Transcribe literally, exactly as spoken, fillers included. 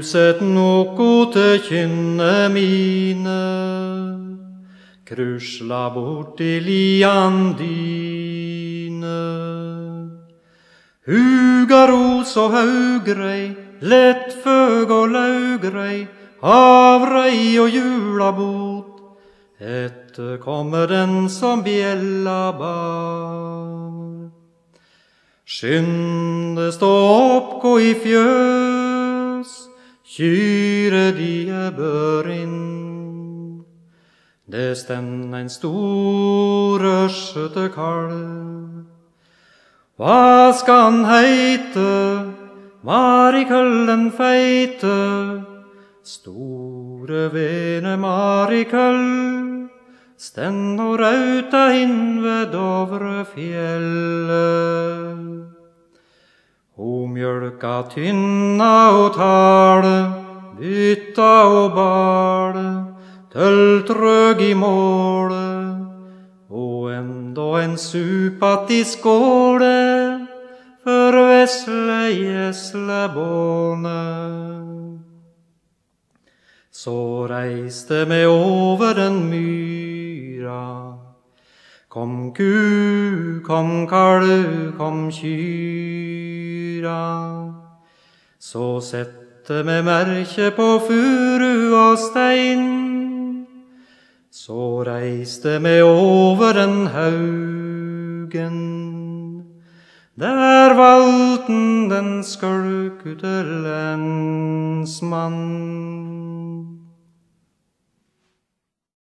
sett noko til kynne mine, krusla bort i lian dine. Hugaros og haugrei, lettføg og laugrei, avrei og julabot, etter kommer den som bjella bar. Skynde stå opp, gå i fjøs, kyre die bør inn. Det stend ein stor ørsete kalv. Hva skal han heite, Marikøllen feite, store vene Marikøll, stend og rauta inn ved Dovrefjellet. Ho mjølka tynna og tale, bytta og bale, tøltrøg i målet, og enda en supat i skåle, for vesle gjeslebåne. Så reiste me over den myra, kom ku, kom kalv, kom kyra. Så sette me merke på furu og stein, så reiste me over den haugen. Der valten den skulkute lensmann.